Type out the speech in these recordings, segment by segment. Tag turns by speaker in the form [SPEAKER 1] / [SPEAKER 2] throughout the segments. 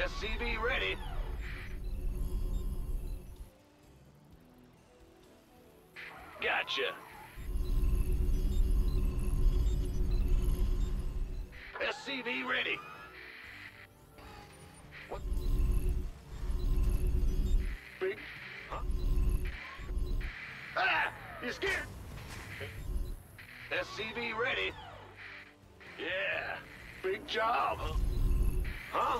[SPEAKER 1] SCV ready. Gotcha. SCV ready. What? Big? Huh? Ah! You scared? SCV ready. Yeah. Big job. Huh?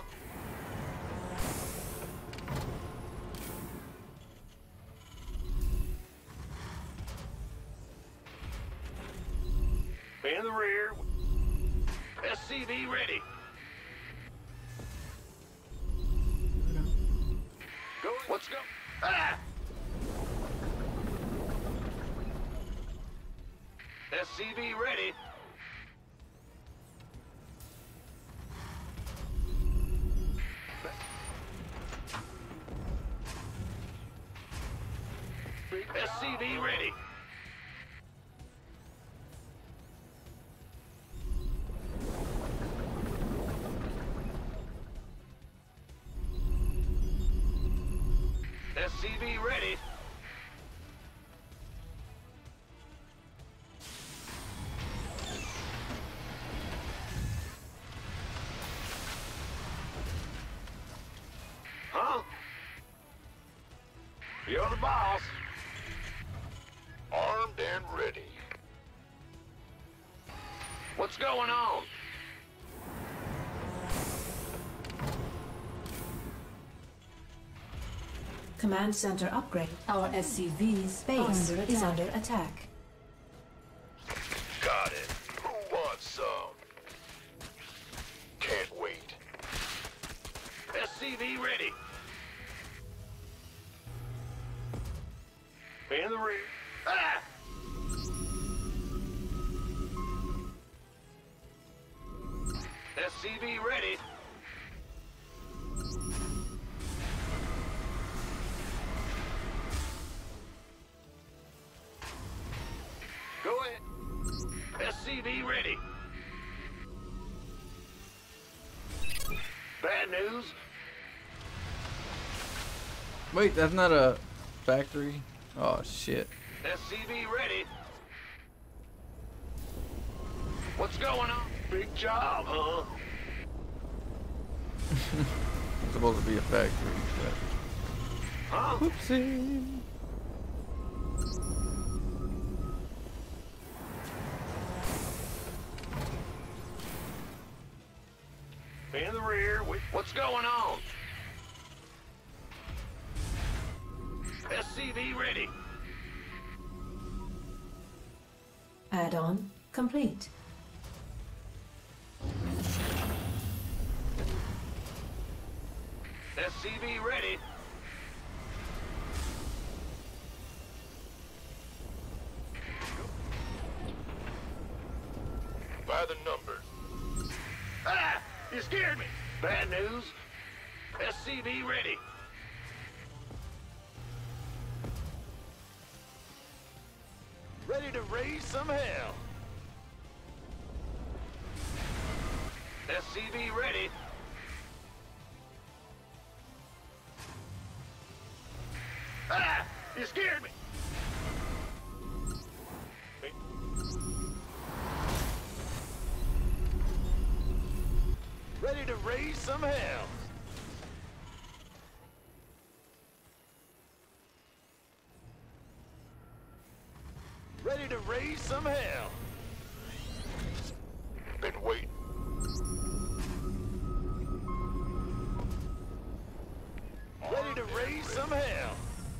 [SPEAKER 1] In the rear. SCV ready. Go. Let's go. Ah! SCV ready. SCV ready. SCV ready. Huh? You're the boss. Armed and ready. What's going on?
[SPEAKER 2] Command center upgrade. Our SCV's base is under attack.
[SPEAKER 1] Got it. Who wants some? Can't wait. SCV ready. In the rear. Ah! SCV ready. Go ahead. SCV ready. Bad news.
[SPEAKER 3] Wait, that's not a factory. Oh shit.
[SPEAKER 1] SCV ready. What's going on? Big job, huh?
[SPEAKER 3] It's supposed to be a factory, but...
[SPEAKER 1] Huh?
[SPEAKER 3] Whoopsie.
[SPEAKER 1] In the rear. What's going on? SCV ready.
[SPEAKER 2] Add-on complete.
[SPEAKER 1] SCV ready. By the numbers. Ah! You scared me. Bad news. SCV ready. Ready to raise some hell. SCV ready. Ah! You scared me. Ready to raise some hell. Ready to raise some hell. Been waiting. Ready to raise some hell.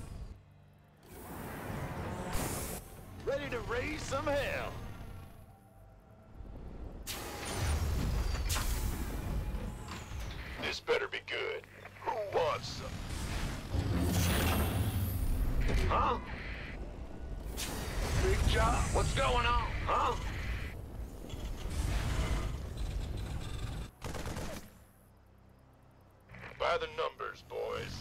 [SPEAKER 1] Ready to raise some hell. This better be good. Who wants some? Huh? Big job. What's going on? Huh? By the numbers, boys.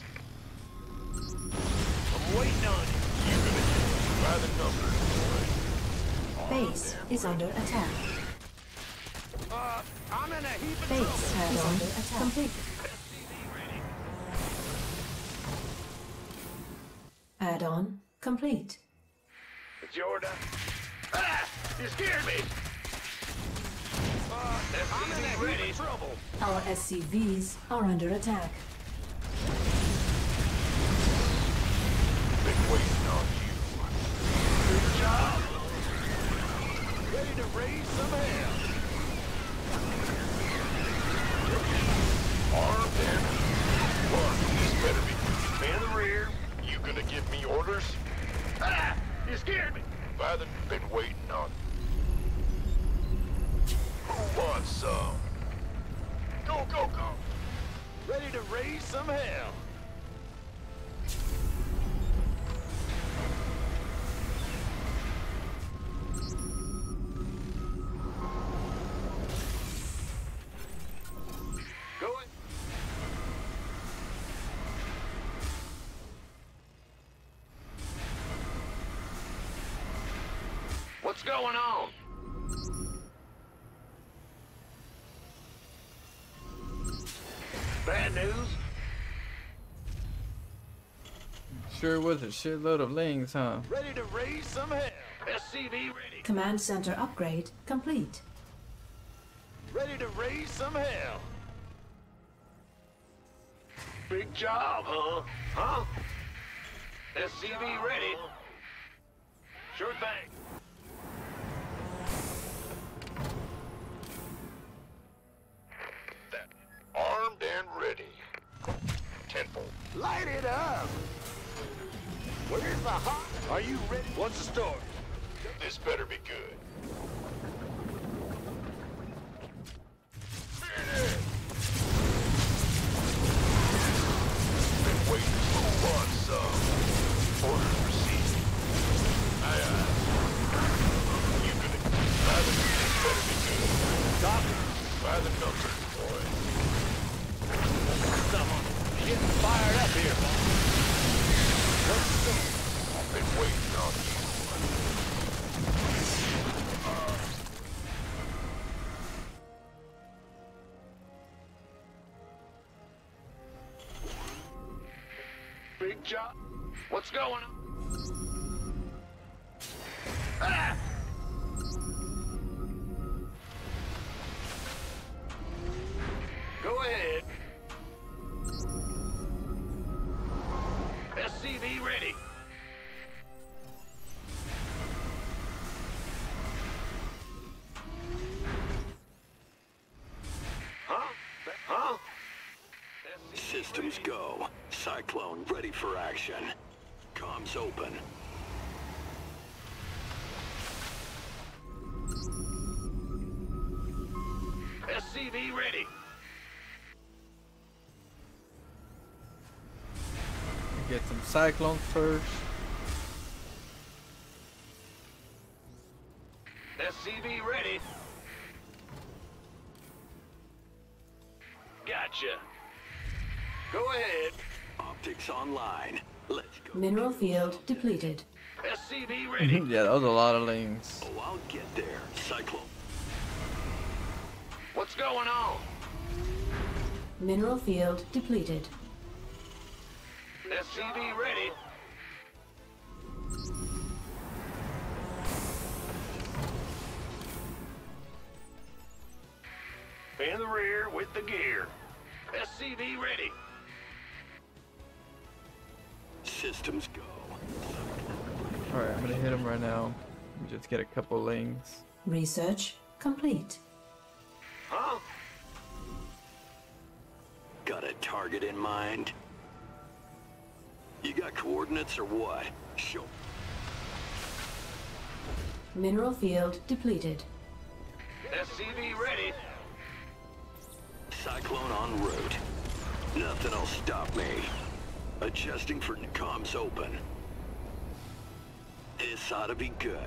[SPEAKER 1] I'm waiting on you. By the numbers, boys.
[SPEAKER 2] Base is under attack.
[SPEAKER 1] I'm in a heap of
[SPEAKER 2] Base is under attack. Complete. Add-on complete.
[SPEAKER 1] It's your turn. Ah! You scared me! SCV ready. Trouble.
[SPEAKER 2] Our SCVs are under attack.
[SPEAKER 1] Been waiting on you. Good job. Ready to raise some hell. Armed and one. This better be in the rear. You gonna give me orders? Ah! You scared me. Father, been waiting on you. Who wants some? Go, go, go. Ready to raise some hell. Going. What's going on? Bad news?
[SPEAKER 3] Sure was a shitload of lings, huh?
[SPEAKER 1] Ready to raise some hell. SCV ready.
[SPEAKER 2] Command center upgrade complete.
[SPEAKER 1] Ready to raise some hell. Big job, huh? Huh? SCV ready. Sure thing. That armed and ready. Tenfold. Light it up. Where's the hot? Are you ready? What's the story? This better be good. Been waiting. Who wants some? Orders received. Aye, aye. You gonna... Father, this better be good. Copy. By the numbers, boy. Someone getting fired up here, boy. What's the story? I've been waiting on you. Big job. What's going on? Ah! Go ahead. SCV ready. Huh? Huh?
[SPEAKER 4] Systems go. Cyclone ready for action. Comms open.
[SPEAKER 1] SCV ready.
[SPEAKER 3] Get some cyclones first.
[SPEAKER 1] SCV ready. Gotcha. Go ahead.
[SPEAKER 4] Optics online. Let's go.
[SPEAKER 2] Mineral field depleted.
[SPEAKER 1] SCV ready.
[SPEAKER 3] Yeah, that was a lot of lings.
[SPEAKER 4] Oh, I'll get there. Cyclone.
[SPEAKER 1] What's going on?
[SPEAKER 2] Mineral field depleted.
[SPEAKER 1] SCV ready. In the rear with the gear. SCV ready.
[SPEAKER 4] Systems go.
[SPEAKER 3] Alright, I'm gonna hit him right now. Just get a couple lings.
[SPEAKER 2] Research complete.
[SPEAKER 1] Huh?
[SPEAKER 4] Got a target in mind? You got coordinates or what? Show.
[SPEAKER 2] Mineral field depleted.
[SPEAKER 1] SCV ready.
[SPEAKER 4] Cyclone en route. Nothing'll stop me. Adjusting for comms open. This ought to be good.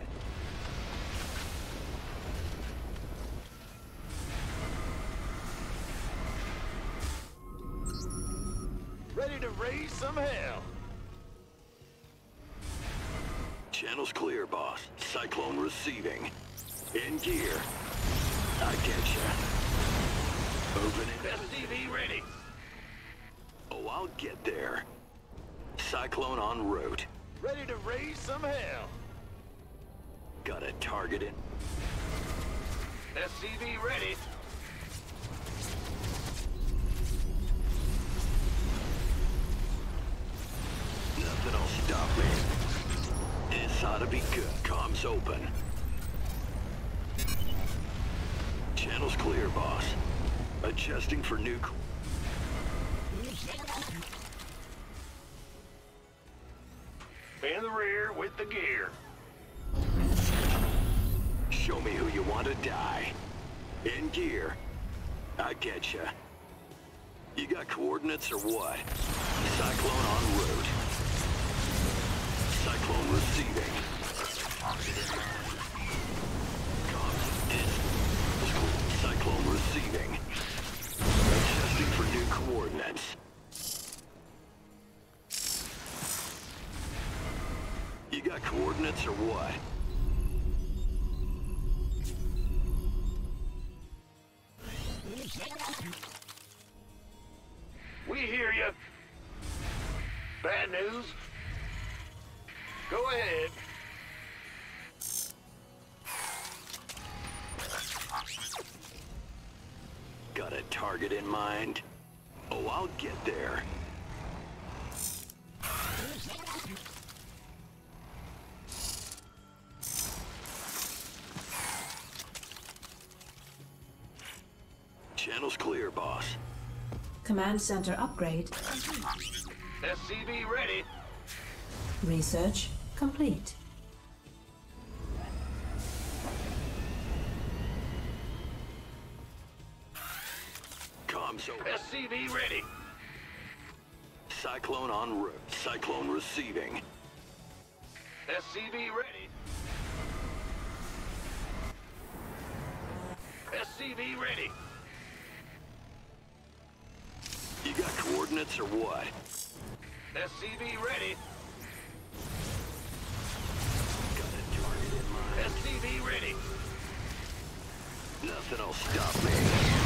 [SPEAKER 1] Ready to raise some hell.
[SPEAKER 4] Channel's clear, boss. Cyclone receiving. In gear. I get ya. Moving in.
[SPEAKER 1] SCV ready.
[SPEAKER 4] Oh, I'll get there. Cyclone en route.
[SPEAKER 1] Ready to raise some hell.
[SPEAKER 4] Got a target in.
[SPEAKER 1] SCV ready.
[SPEAKER 4] Nothing'll stop me. This ought to be good. Comms open. Channel's clear, boss. Adjusting for new...
[SPEAKER 1] In the rear with the gear.
[SPEAKER 4] Show me who you want to die. In gear. I getcha. You got coordinates or what? Cyclone en route. Cyclone receiving. Cyclone receiving. Adjusting for new coordinates. You got coordinates or what?
[SPEAKER 1] We hear you. Bad news? Go ahead.
[SPEAKER 4] Got a target in mind? Oh, I'll get there. Channel's clear, boss.
[SPEAKER 2] Command center upgrade.
[SPEAKER 1] SCV ready.
[SPEAKER 2] Research complete.
[SPEAKER 4] Comms over.
[SPEAKER 1] SCV ready.
[SPEAKER 4] Cyclone en route. Cyclone receiving.
[SPEAKER 1] SCV ready. SCV ready.
[SPEAKER 4] You got coordinates or what?
[SPEAKER 1] SCV ready.
[SPEAKER 4] Got a target in mind.
[SPEAKER 1] SCV ready.
[SPEAKER 4] Nothing'll stop me.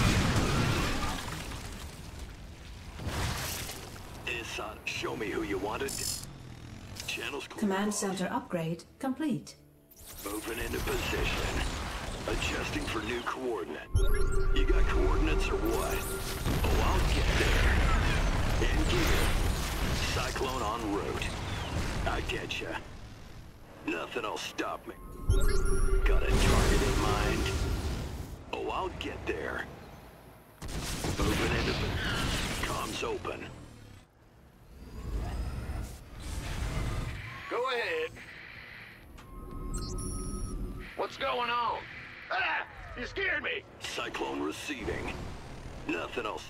[SPEAKER 4] This ought to show me who you wanted. Channel's clear.
[SPEAKER 2] Command center upgrade complete.
[SPEAKER 4] Moving into position. Adjusting for new coordinate. You got coordinates or what? Oh, I'll get there. In gear. Cyclone en route. I getcha. Nothing'll stop me. Got a target in mind? Oh, I'll get there. Moving into comms open.
[SPEAKER 1] Go ahead. What's going on? Ah! You scared me!
[SPEAKER 4] Cyclone receiving. Nothing else.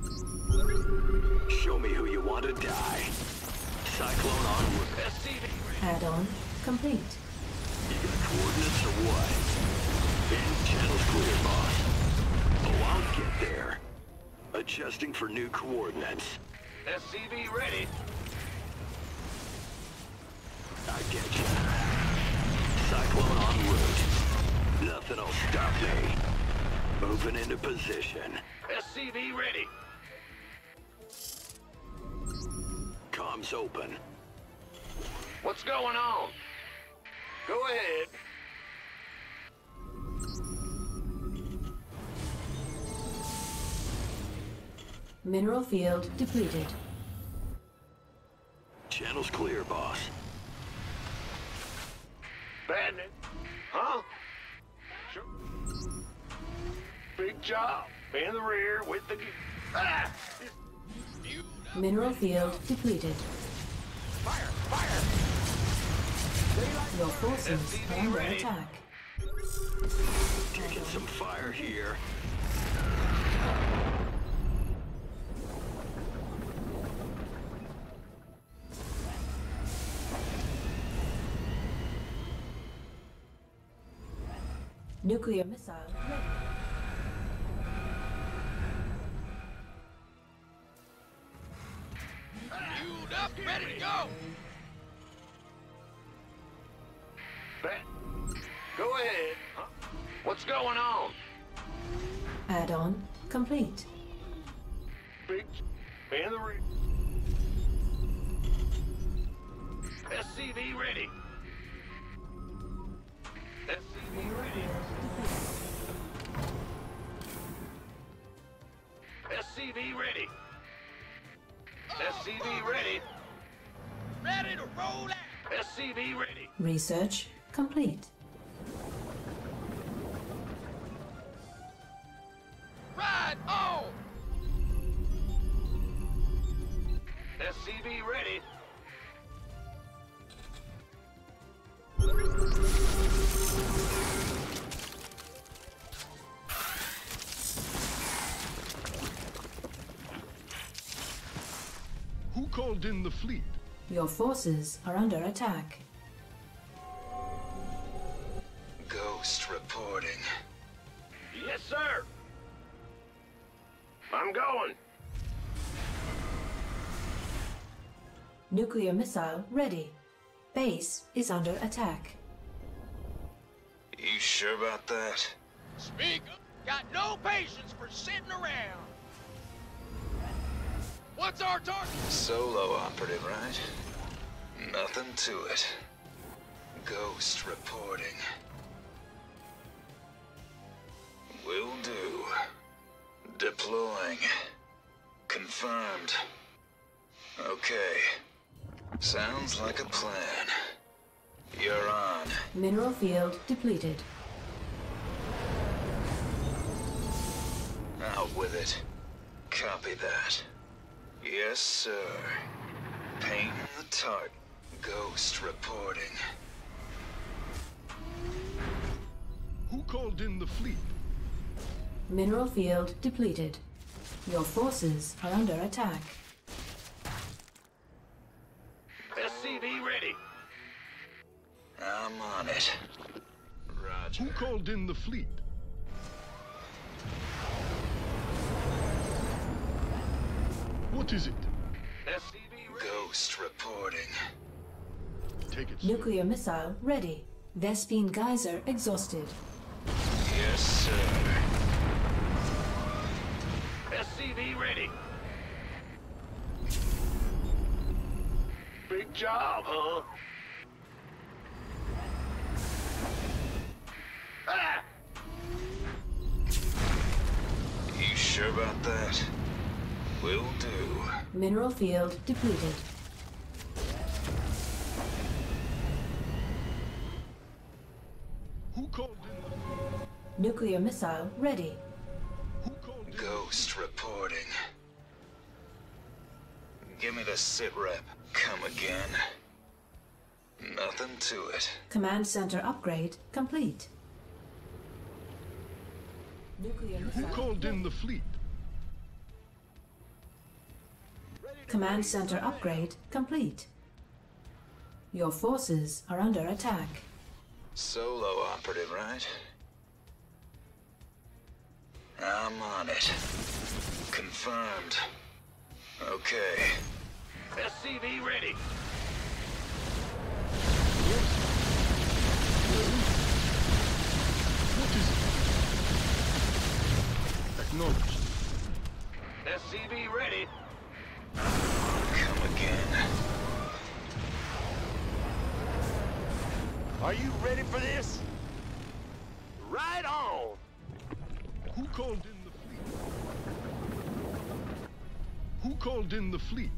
[SPEAKER 4] Show me who you want to die. Cyclone en route.
[SPEAKER 1] SCV.
[SPEAKER 2] Add-on complete.
[SPEAKER 4] You got coordinates or what? In channel's clear, boss. Oh, I'll get there. Adjusting for new coordinates.
[SPEAKER 1] SCV ready.
[SPEAKER 4] I get you. Cyclone en route. Nothing'll stop me. Moving into position.
[SPEAKER 1] SCV ready.
[SPEAKER 4] Comms open.
[SPEAKER 1] What's going on? Go ahead.
[SPEAKER 2] Mineral field depleted.
[SPEAKER 4] Channel's clear, boss.
[SPEAKER 1] Bad news? Huh? Sure. Big job. In the rear with the... Ah!
[SPEAKER 2] Mineral field depleted.
[SPEAKER 1] Fire! Fire!
[SPEAKER 2] Your forces
[SPEAKER 1] SCV
[SPEAKER 2] under
[SPEAKER 1] ready.
[SPEAKER 2] attack.
[SPEAKER 4] Taking some fire here.
[SPEAKER 2] Nuclear missile ready.
[SPEAKER 1] Fueled up, ready to go! Go ahead. Huh? What's going on?
[SPEAKER 2] Add-on complete.
[SPEAKER 1] Big... In the rear. SCV SCV ready. SCV ready. SCV ready. SCV ready. Ready to roll out. SCV ready.
[SPEAKER 2] Research complete.
[SPEAKER 1] Ride on! SCV ready.
[SPEAKER 5] Who called in the fleet?
[SPEAKER 2] Your forces are under attack.
[SPEAKER 4] Ghost reporting.
[SPEAKER 1] Yes, sir. I'm going.
[SPEAKER 2] Nuclear missile ready. Base is under attack.
[SPEAKER 4] You sure about that?
[SPEAKER 1] Speak up. Got no patience for sitting around. What's our target?
[SPEAKER 4] Solo operative, right? Nothing to it. Ghost reporting. Will do. Deploying. Confirmed. Okay. Sounds like a plan. You're on.
[SPEAKER 2] Mineral field depleted.
[SPEAKER 4] Out with it. Copy that. Yes, sir. Painting the target. Ghost reporting.
[SPEAKER 5] Who called in the fleet?
[SPEAKER 2] Mineral field depleted. Your forces are under attack.
[SPEAKER 1] SCV ready.
[SPEAKER 4] I'm on it. Roger.
[SPEAKER 5] Who called in the fleet? What is it?
[SPEAKER 1] SCV ready.
[SPEAKER 4] Ghost reporting.
[SPEAKER 5] Take it, sir.
[SPEAKER 2] Nuclear missile ready. Vespine geyser exhausted.
[SPEAKER 4] Yes, sir.
[SPEAKER 1] SCV ready. Big job, huh? Ah!
[SPEAKER 4] You sure about that? Will do.
[SPEAKER 2] Mineral field depleted.
[SPEAKER 5] Who called in?
[SPEAKER 2] Nuclear missile ready.
[SPEAKER 5] Who called in?
[SPEAKER 4] Ghost reporting. Give me the sit rep. Come again. Nothing to it.
[SPEAKER 2] Command center upgrade complete. Nuclear
[SPEAKER 5] Who
[SPEAKER 2] missile.
[SPEAKER 5] called in the fleet?
[SPEAKER 2] Command center upgrade complete. Your forces are under attack.
[SPEAKER 4] Solo operative, right? I'm on it. Confirmed. Okay.
[SPEAKER 1] SCV ready.
[SPEAKER 5] What is it? Acknowledged.
[SPEAKER 1] SCV ready.
[SPEAKER 4] Come again.
[SPEAKER 1] Are you ready for this? Right on.
[SPEAKER 5] Who called in the fleet? Who called in the fleet?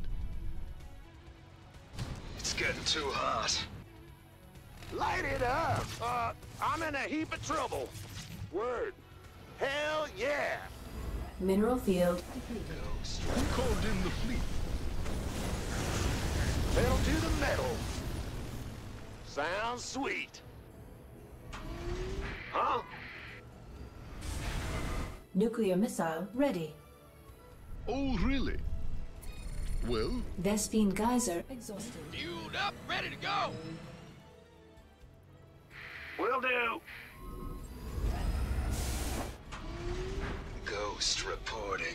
[SPEAKER 4] It's getting too hot.
[SPEAKER 1] Light it up. I'm in a heap of trouble. Word. Hell yeah.
[SPEAKER 2] Mineral field depleted.
[SPEAKER 4] Ghost.
[SPEAKER 5] Who called in the fleet?
[SPEAKER 1] Pedal to the metal. Sounds sweet. Huh?
[SPEAKER 2] Nuclear missile ready.
[SPEAKER 5] Oh, really? Well,
[SPEAKER 2] Vespine geyser exhausted.
[SPEAKER 1] Fueled up, ready to go. Will do.
[SPEAKER 4] Ghost reporting.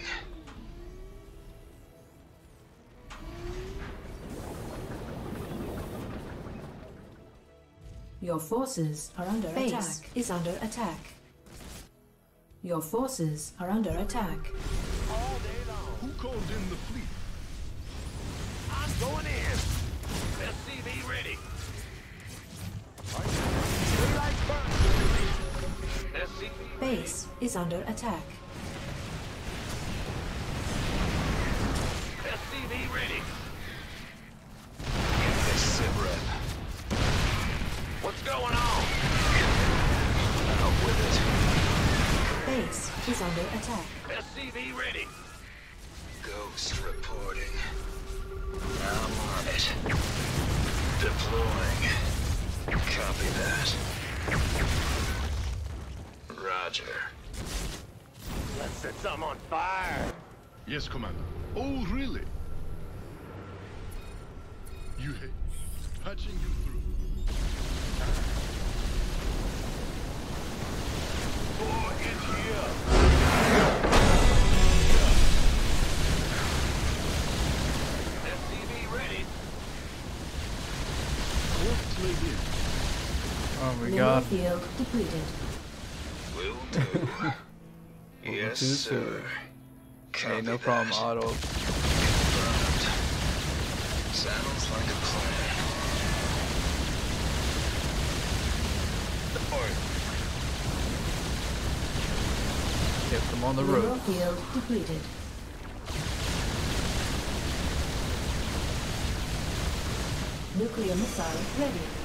[SPEAKER 2] Your forces are under attack. Base is under attack. Your forces are under attack.
[SPEAKER 1] All day long.
[SPEAKER 5] who called in the fleet?
[SPEAKER 1] I'm going in. SCV ready.
[SPEAKER 2] is under attack.
[SPEAKER 1] SCV ready.
[SPEAKER 6] Give me a sit rep.
[SPEAKER 1] What's going on?
[SPEAKER 6] Out with it.
[SPEAKER 2] Base is under attack.
[SPEAKER 1] SCV ready.
[SPEAKER 6] Ghost reporting. I'm on it. Deploying. Copy that. Roger.
[SPEAKER 1] Let's set some on fire.
[SPEAKER 5] Yes, Commander. Oh, really? You hate patching you through.
[SPEAKER 1] Oh, get here. SCV ready.
[SPEAKER 5] Corpse laid in.
[SPEAKER 3] Oh my
[SPEAKER 2] Mineral
[SPEAKER 3] god.
[SPEAKER 2] field depleted.
[SPEAKER 6] Will do. Yes,
[SPEAKER 3] to the
[SPEAKER 6] sir.
[SPEAKER 3] sewer.
[SPEAKER 6] Copy
[SPEAKER 3] Hey, no problem,
[SPEAKER 6] that.
[SPEAKER 3] Otto.
[SPEAKER 6] Confirmed. Sounds like a plan.
[SPEAKER 3] Kept them on the
[SPEAKER 2] Mineral
[SPEAKER 3] road.
[SPEAKER 2] field depleted. Nuclear missile ready.